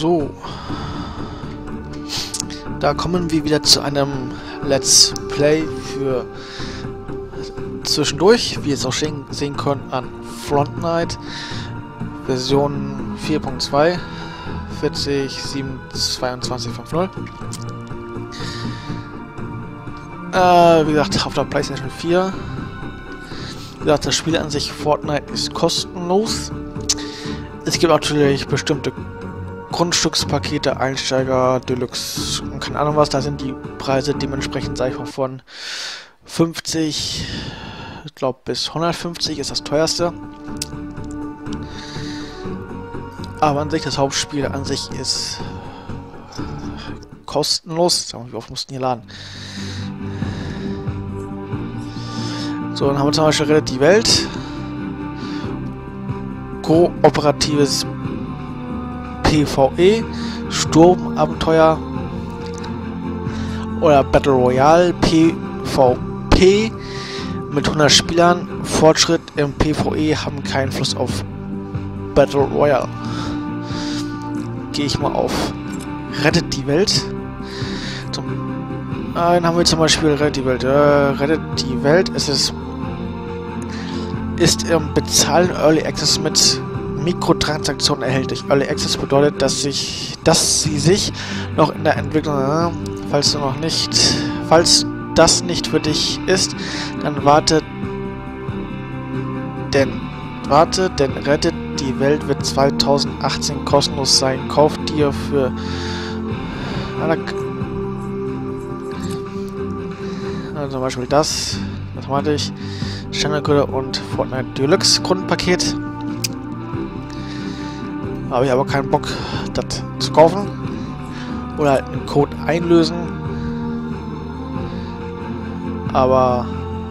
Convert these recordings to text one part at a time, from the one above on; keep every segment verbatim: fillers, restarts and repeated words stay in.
So. Da kommen wir wieder zu einem Let's Play für zwischendurch, wie ihr es auch sehen könnt, an Front Night Version vier Punkt zwei vierzig sieben zweiundzwanzig fünfzig. Äh, wie gesagt, auf der PlayStation vier. Wie gesagt, das Spiel an sich, Fortnite, ist kostenlos. Es gibt natürlich bestimmte Grundstückspakete, Einsteiger, Deluxe und keine Ahnung was. Da sind die Preise dementsprechend, sag ich mal, von fünfzig, ich glaube bis hundertfünfzig ist das teuerste. Aber an sich, das Hauptspiel an sich ist kostenlos. Sag mal, wie oft mussten hier laden? So, dann haben wir zum Beispiel Rettet die Welt. Kooperatives PvE, Sturmabenteuer oder Battle Royale PvP mit hundert Spielern. Fortschritt im PvE haben keinen Einfluss auf Battle Royale. Gehe ich mal auf Rettet die Welt. Zum, äh, dann haben wir zum Beispiel Rettet die Welt. Äh, Rettet die Welt. Es ist ist im Bezahlen Early Access mit Mikrotransaktionen erhältlich. Early Access bedeutet, dass sich, dass sie sich noch in der Entwicklung, äh, falls du noch nicht, falls das nicht für dich ist, dann warte, denn warte, denn Rettet die Welt wird zweitausendachtzehn kostenlos sein. Kauf dir für also zum Beispiel das, das meinte ich, Standardcode und Fortnite Deluxe Grundpaket. Habe ich aber keinen Bock, das zu kaufen. Oder halt einen Code einlösen. Aber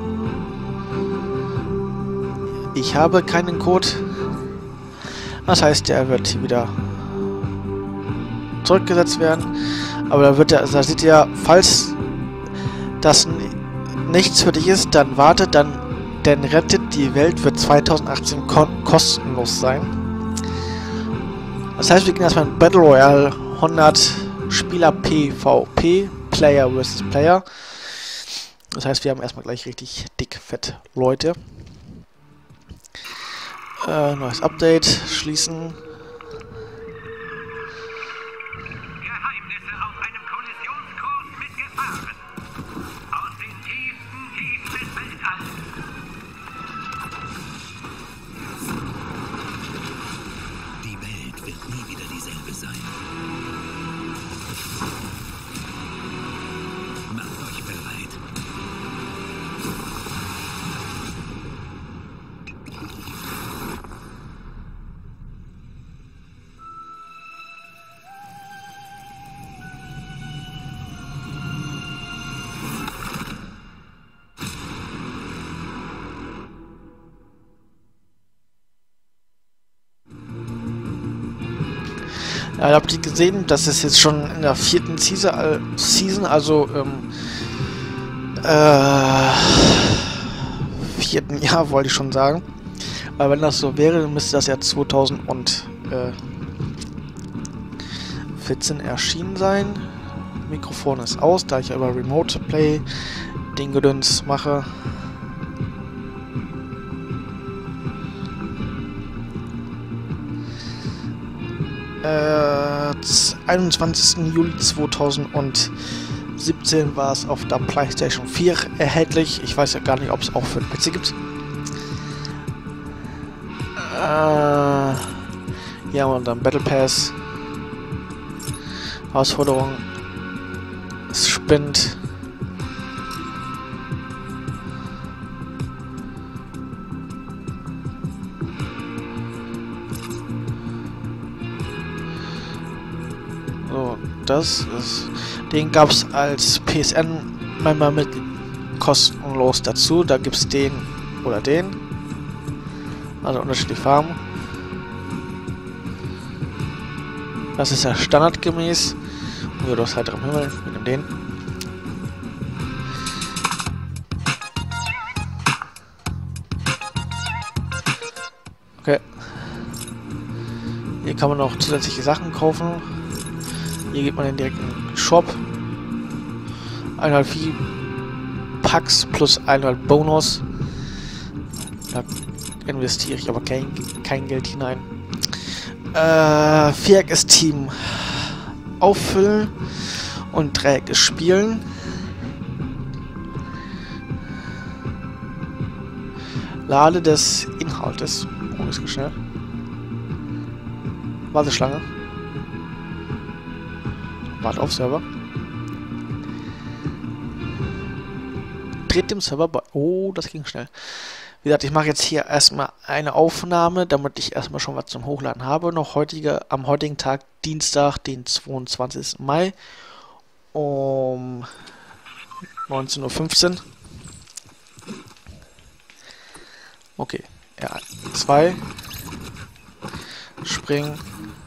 ich habe keinen Code. Das heißt, der wird wieder zurückgesetzt werden. Aber da wird er, also da seht ihr, falls das nichts für dich ist, dann wartet, dann denn Rettet die Welt wird zweitausendachtzehn ko kostenlos sein. Das heißt, wir gehen erstmal in Battle Royale, hundert Spieler PvP, Player versus Player. Das heißt, wir haben erstmal gleich richtig dick, fett Leute. Äh, neues Update, schließen. Ja, habt ihr gesehen, das ist jetzt schon in der vierten Season, also im äh, vierten Jahr wollte ich schon sagen. Weil wenn das so wäre, dann müsste das ja zweitausendvierzehn erschienen sein. Mikrofon ist aus, da ich ja über Remote Play den Gedöns mache. Äh, einundzwanzigsten Juli zweitausendsiebzehn war es auf der PlayStation vier erhältlich. Ich weiß ja gar nicht, ob es auch für den P C gibt. Äh, hier haben wir dann Battle Pass. Herausforderung. Es spinnt. So, das ist, den gab es als P S N-Member mit kostenlos dazu. Da gibt es den oder den. Also unterschiedliche Farben. Das ist ja standardgemäß. Und das halt am Himmel. Wir nehmen den. Okay. Hier kann man noch zusätzliche Sachen kaufen. Hier geht man in den direkten Shop. einhundert V-Packs plus einhundert Bonus. Da investiere ich aber kein, kein Geld hinein. Äh, Viereck ist Team auffüllen und Dreieck ist spielen. Lade des Inhaltes. Oh, ist schnell. Warteschlange. Warte auf Server. Dreht dem Server bei. Oh, das ging schnell. Wie gesagt, ich mache jetzt hier erstmal eine Aufnahme, damit ich erstmal schon was zum Hochladen habe. Noch heutige, am heutigen Tag, Dienstag, den zweiundzwanzigsten Mai um neunzehn Uhr fünfzehn. Okay, ja, zwei. Springen.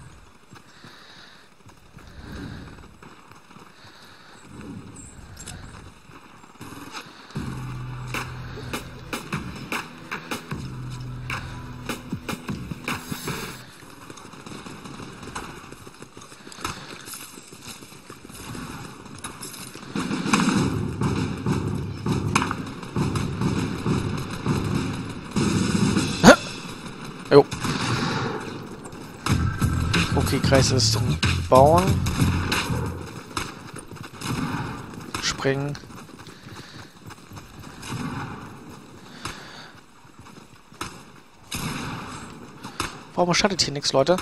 Jo. Okay, Kreis ist bauen. Springen. Warum schattet hier nichts, Leute?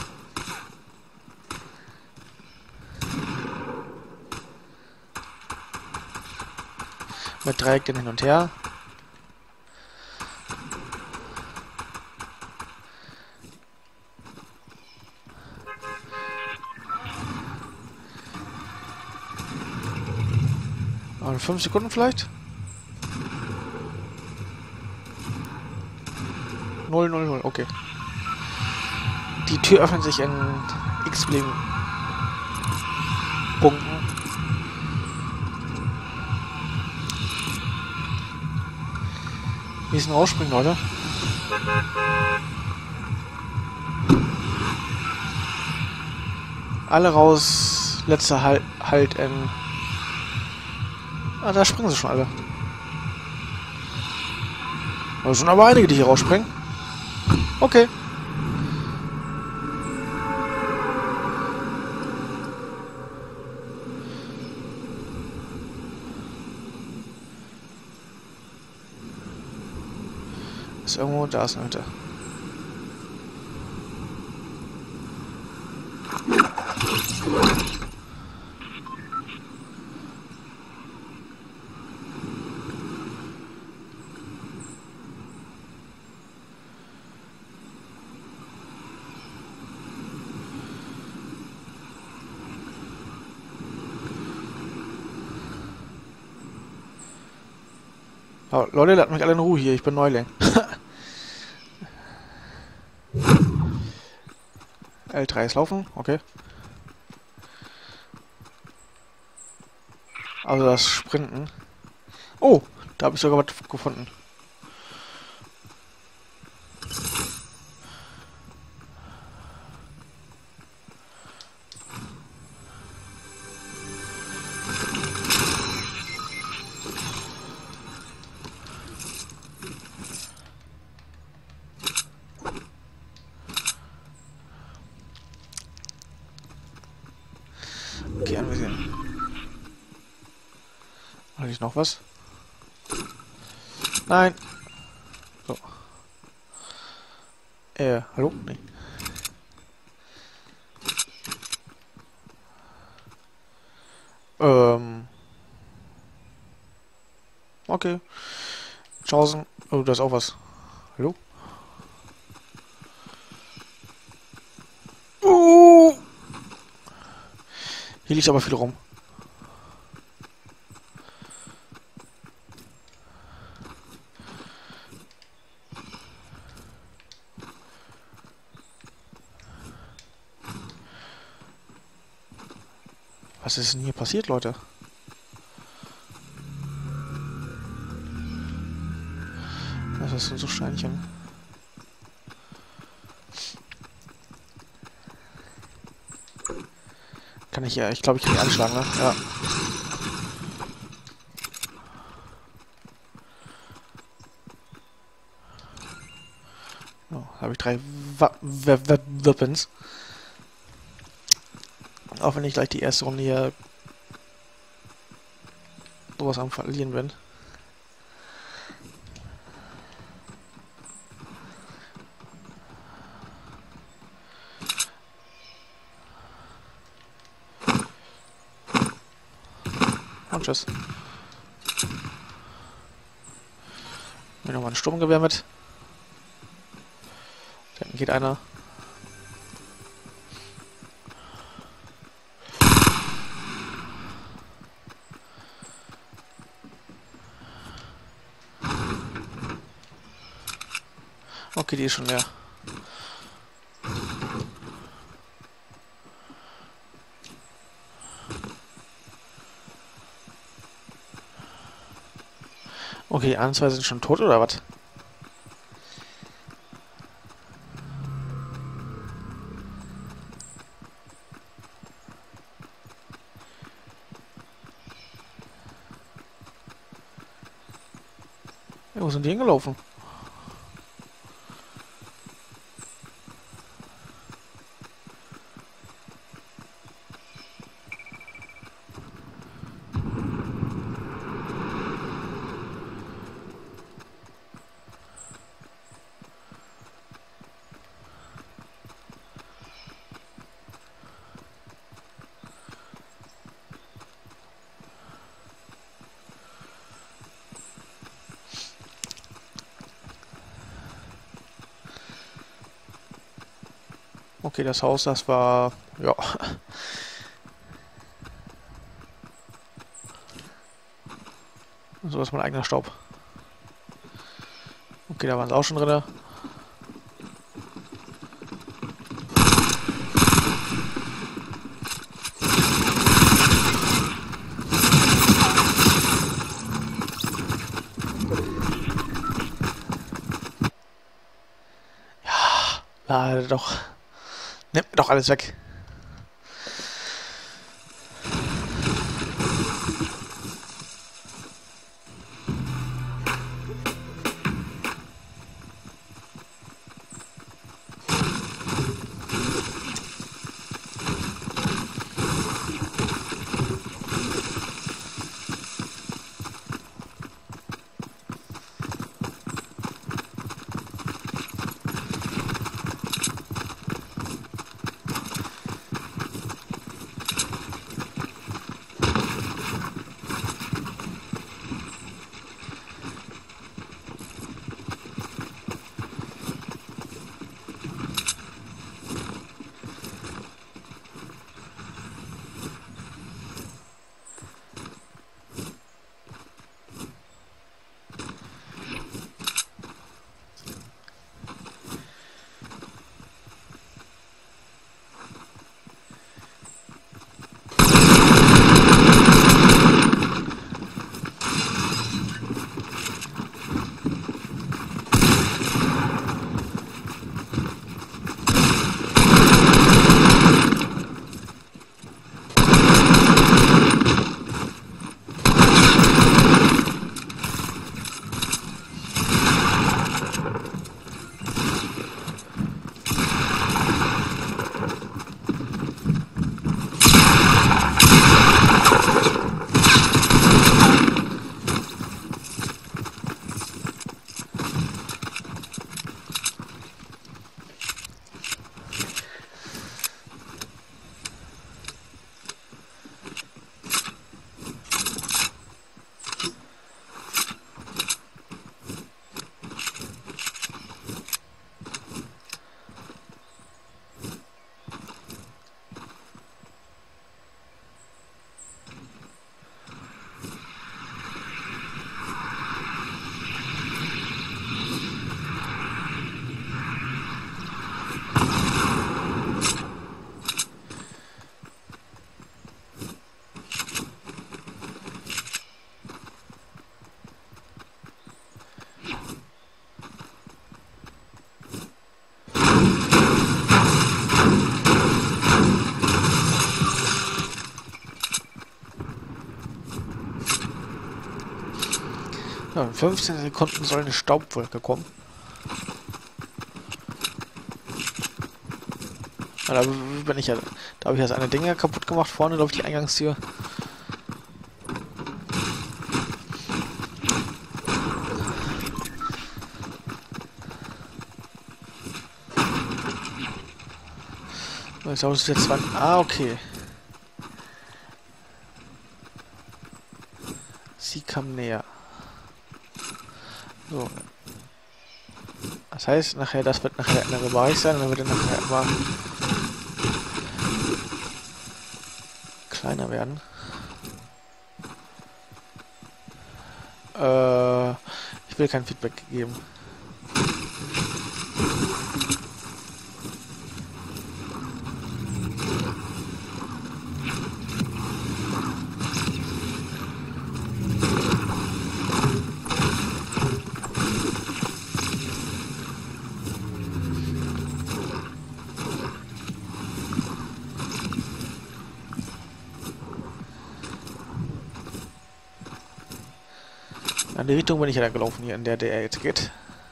Mit Dreieck hin und her. Und fünf Sekunden vielleicht? null, null, null, okay. Die Tür öffnet sich in x-beliebigen Punkten. Wir müssen rausspringen, Leute. Alle raus. Letzter Halt, halt in... Ah, da springen sie schon alle. Da sind aber einige, die hier rausspringen. Okay. Ist irgendwo, da ist eine Hütte. Oh, Leute, lasst mich alle in Ruhe hier, ich bin Neuling. L drei ist laufen, okay. Also das Sprinten. Oh, da habe ich sogar was gefunden. Okay, ansehen. Habe ich noch was? Nein. So. Äh, hallo? Nee. Ähm. Okay. Chancen. Oh, da ist auch was. Hallo? Uh! Hier liegt aber viel rum. Was ist denn hier passiert, Leute? Das sind so Steinchen. Kann ich ja, ich glaube, ich kann die anschlagen, ne? Ja. Oh, da habe ich drei Weapons. Auch wenn ich gleich die erste Runde hier sowas am Verlieren bin. Und tschüss. Mir nochmal ein Sturmgewehr mit. Da hinten geht einer. Okay, die ist schon leer. Okay, die anderen zwei sind schon tot, oder was? Ja, wo sind die hingelaufen? Okay, das Haus, das war... ja. So ist mein eigener Staub. Okay, da waren sie auch schon drin. Ja, lade doch. Nimm doch alles weg. Ja, in fünfzehn Sekunden soll eine Staubwolke kommen. Ja, da bin ich ja. Da habe ich jetzt eine Dinge kaputt gemacht. Vorne, glaube ich, die Eingangstür. Ich glaube, es ist jetzt zwei. Ah, okay. Sie kam näher. So. Das heißt, nachher, das wird nachher der andere Bereich sein, und dann wird er nachher immer kleiner werden. Äh, ich will kein Feedback geben. In die Richtung bin ich ja dann gelaufen, hier in der der jetzt geht.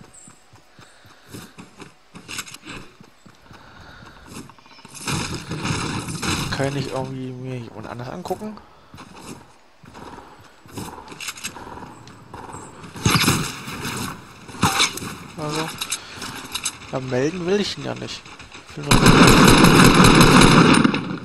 Kann ich nicht irgendwie mir jemand anders angucken? Also, ja, melden will ich ihn ja nicht. Ich will nur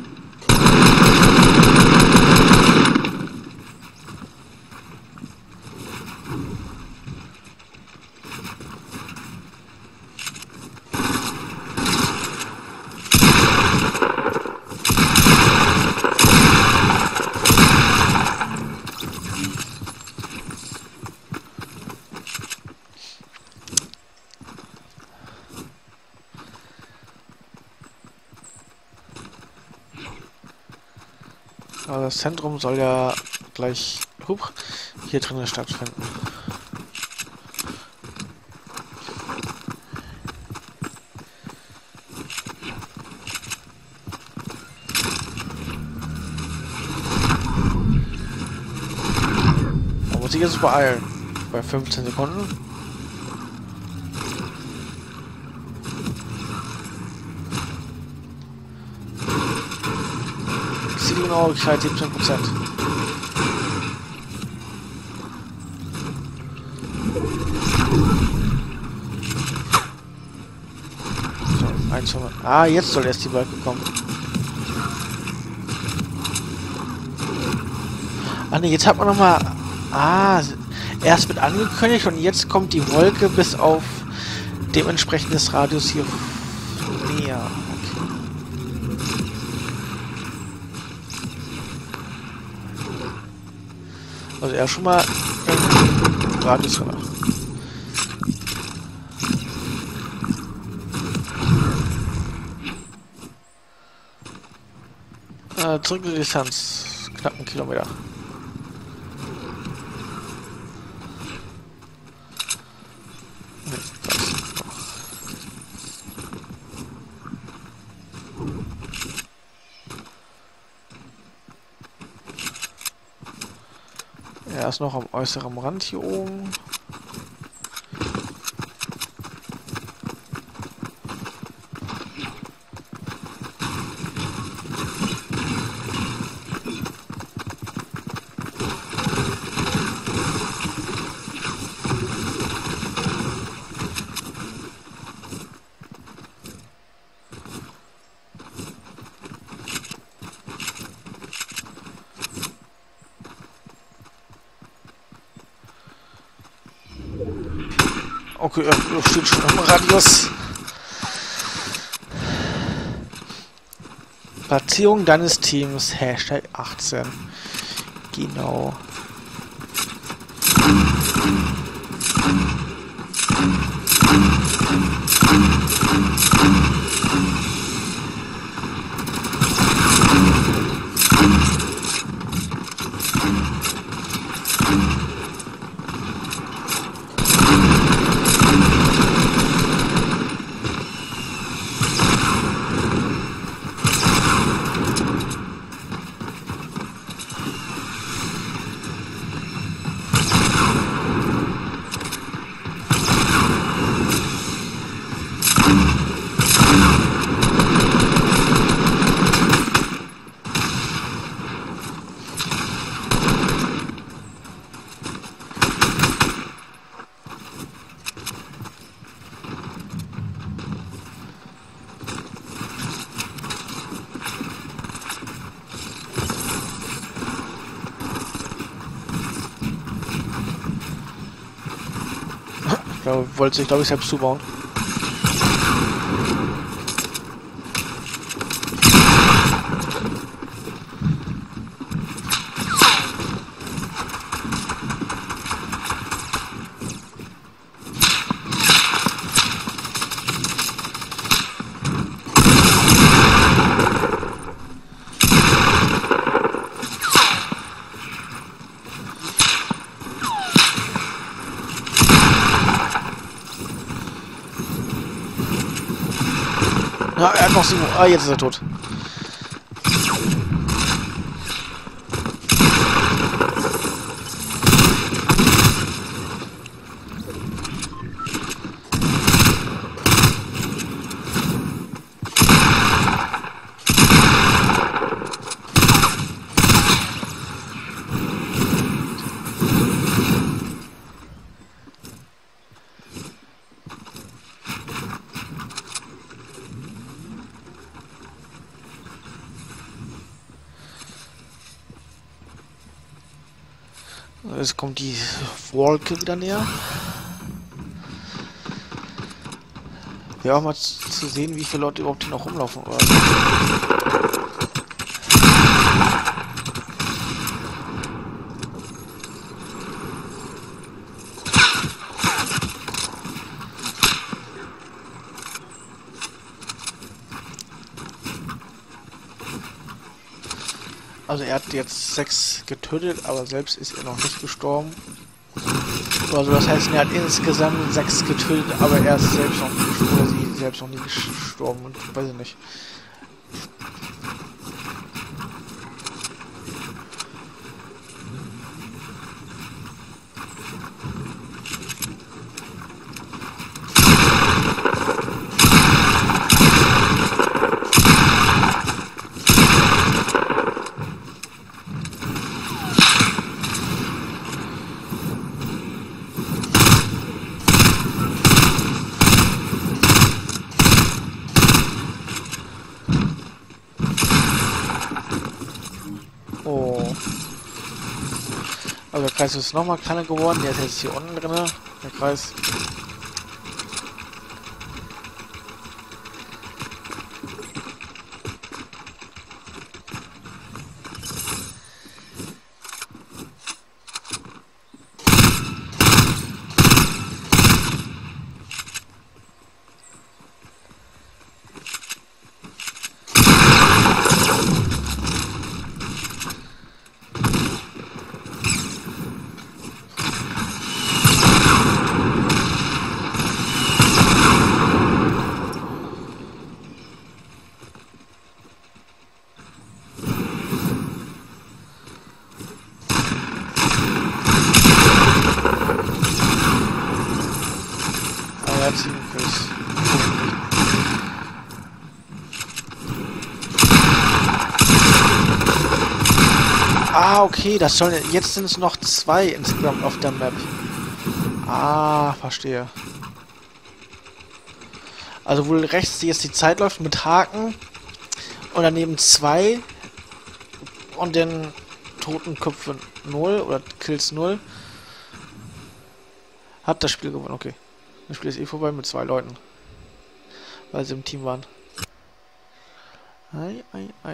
Aber das Zentrum soll ja gleich huch, hier drinnen stattfinden. Da muss ich jetzt beeilen. Bei fünfzehn Sekunden. Genauigkeit siebzehn Prozent. So, hundert. Ah, jetzt soll erst die Wolke kommen. Ah ne, jetzt hat man nochmal. Ah, erst wird angekündigt und jetzt kommt die Wolke bis auf dementsprechend des Radius hier näher. Also er schon mal im Radius gemacht. Äh, zurück die Distanz. Knapp einen Kilometer. Er ist noch am äußeren Rand hier oben. Okay, er steht schon am Radius. Platzierung deines Teams, Hashtag achtzehn. Genau. glaube, wollte sich, glaube ich, selbst zubauen. Ja, er hat noch sieben. Ah, jetzt ist er tot. Jetzt kommt die Wolke wieder näher. Ja, auch mal zu sehen, wie viele Leute überhaupt hier noch rumlaufen. Oder so. Also er hat jetzt sechs getötet, aber selbst ist er noch nicht gestorben. Also das heißt, er hat insgesamt sechs getötet, aber er ist selbst noch nicht gestorben, oder sie selbst noch nie gestorben und weiß ich nicht. Oh. Also der Kreis ist nochmal kleiner geworden. Der ist jetzt hier unten drin. Der Kreis. Ah, okay, das sollen jetzt sind es noch zwei insgesamt auf der Map. Ah, verstehe. Also wohl rechts jetzt die Zeit läuft mit Haken und daneben zwei und den Totenköpfe null oder Kills null. Hat das Spiel gewonnen, okay. Das Spiel ist eh vorbei mit zwei Leuten. Weil sie im Team waren. Ei, ei, ei.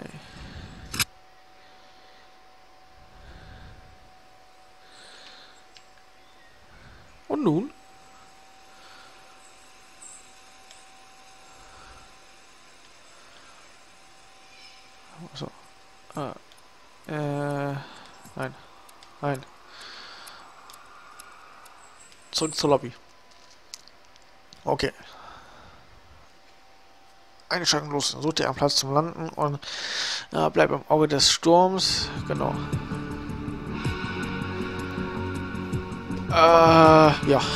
Und nun? So. Ah. Äh. Nein. Nein. Zurück zur Lobby. Okay. Einschalten los. Sucht ihr einen Platz zum Landen und ja, bleibt im Auge des Sturms. Genau. Äh, ja.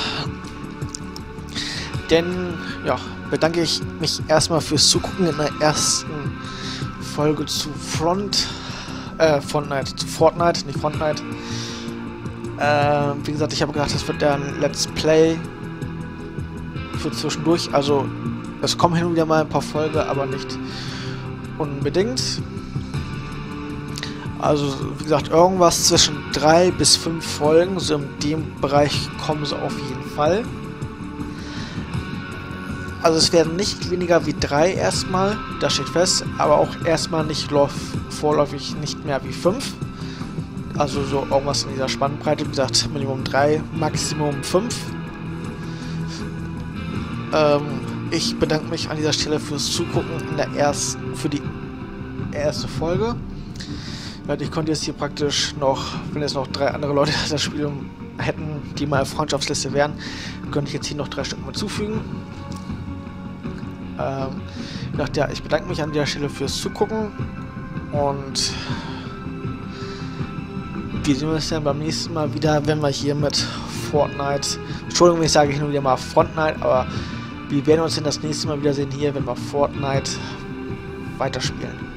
Denn, ja, bedanke ich mich erstmal fürs Zugucken in der ersten Folge zu Front, äh, Fortnite, zu Fortnite, nicht Fortnite. Äh, wie gesagt, ich habe gedacht, das wird ja ein Let's Play für zwischendurch. Also, es kommen hin und wieder mal ein paar Folgen, aber nicht unbedingt. Also, wie gesagt, irgendwas zwischen drei bis fünf Folgen, so in dem Bereich kommen sie auf jeden Fall. Also es werden nicht weniger wie drei erstmal, das steht fest, aber auch erstmal nicht vorläufig nicht mehr wie fünf. Also so irgendwas in dieser Spannbreite, wie gesagt, Minimum drei, Maximum fünf. Ähm, ich bedanke mich an dieser Stelle fürs Zugucken in der ersten, für die erste Folge. Ich konnte jetzt hier praktisch noch, wenn jetzt noch drei andere Leute das Spiel hätten, die mal Freundschaftsliste wären, könnte ich jetzt hier noch drei Stück hinzufügen. Ähm, ich dachte, ja, ich bedanke mich an dieser Stelle fürs Zugucken und wir sehen uns dann beim nächsten Mal wieder, wenn wir hier mit Fortnite, Entschuldigung, ich sage hin und wieder mal Fortnite, aber wir werden uns dann das nächste Mal wiedersehen hier, wenn wir Fortnite weiterspielen.